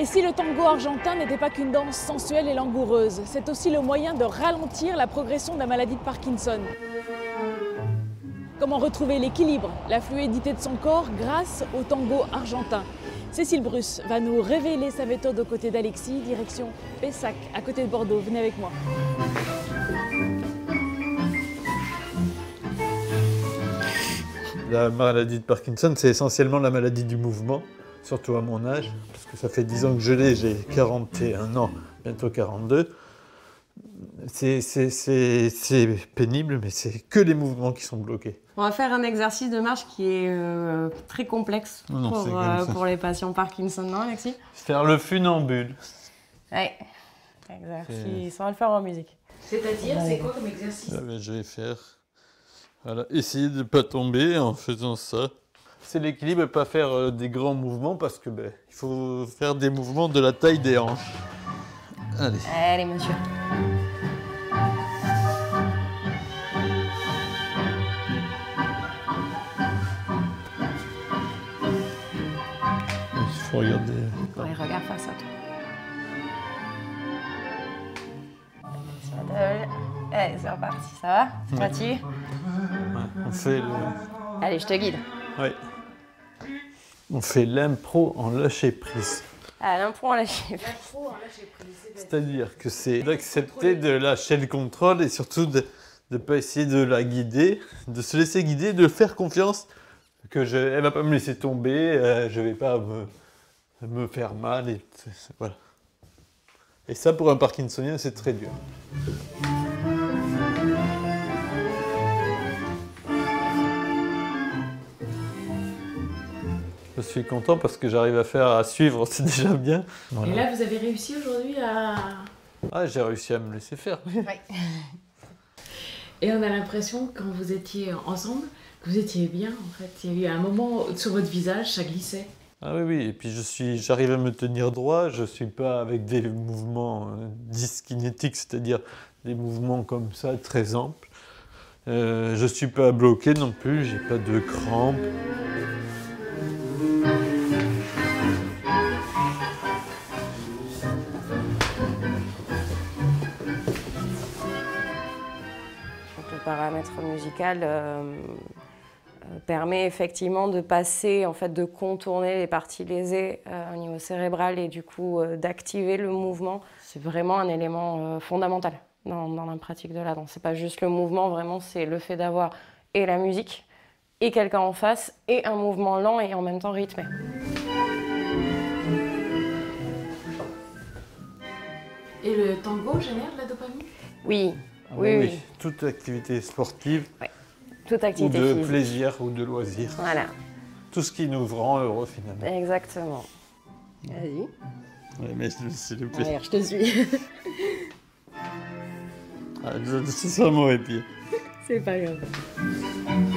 Et si le tango argentin n'était pas qu'une danse sensuelle et langoureuse, c'est aussi le moyen de ralentir la progression de la maladie de Parkinson. Comment retrouver l'équilibre, la fluidité de son corps grâce au tango argentin? Cécile Bruce va nous révéler sa méthode aux côtés d'Alexis, direction Pessac, à côté de Bordeaux. Venez avec moi. La maladie de Parkinson, c'est essentiellement la maladie du mouvement, surtout à mon âge, parce que ça fait 10 ans que je l'ai, j'ai 41 ans, bientôt 42. C'est pénible, mais c'est que les mouvements qui sont bloqués. On va faire un exercice de marche qui est très complexe pour les patients Parkinson, non Alexis? Faire le funambule. Oui, exercice, on va le faire en musique. C'est-à-dire, c'est quoi comme exercice? Je vais faire... Voilà, essayer de ne pas tomber en faisant ça. C'est l'équilibre et pas faire des grands mouvements parce que il faut faire des mouvements de la taille des hanches. Allez. Allez, monsieur. Il faut regarder. Ouais, regarde face à toi. Allez, c'est reparti, ça va? C'est fatigué? Ouais, on fait le... Allez, je te guide. Oui. On fait l'impro en lâcher prise. Ah, l'impro en lâcher prise. C'est-à-dire que c'est d'accepter de lâcher le contrôle et surtout de ne pas essayer de la guider, de se laisser guider, de faire confiance qu'elle ne va pas me laisser tomber, je ne vais pas me faire mal. Et, voilà. Et ça, pour un Parkinsonien, c'est très dur. Je suis content parce que j'arrive à suivre, c'est déjà bien. Voilà. Et là, vous avez réussi aujourd'hui à... Ah, j'ai réussi à me laisser faire. Oui. Et on a l'impression, quand vous étiez ensemble, que vous étiez bien, en fait. Il y a eu un moment sur votre visage, ça glissait. Ah oui, oui. Et puis j'arrive à me tenir droit. Je ne suis pas avec des mouvements dyskinétiques, c'est-à-dire des mouvements comme ça, très amples. Je ne suis pas bloqué non plus, j'ai pas de crampes. Le paramètre musical permet effectivement de passer, en fait, de contourner les parties lésées au niveau cérébral et du coup d'activer le mouvement. C'est vraiment un élément fondamental dans la pratique de la danse. C'est pas juste le mouvement, vraiment, c'est le fait d'avoir et la musique et quelqu'un en face et un mouvement lent et en même temps rythmé. Et le tango génère de la dopamine? Oui. Ah oui. Toute activité sportive, toute activité ou de physique. plaisir ou de loisir. Voilà. Tout ce qui nous rend heureux finalement. Exactement. Vas-y. Ouais, mais s'il te plaît. Allez, je te suis. Ah, c'est ça mon pied. C'est pas grave.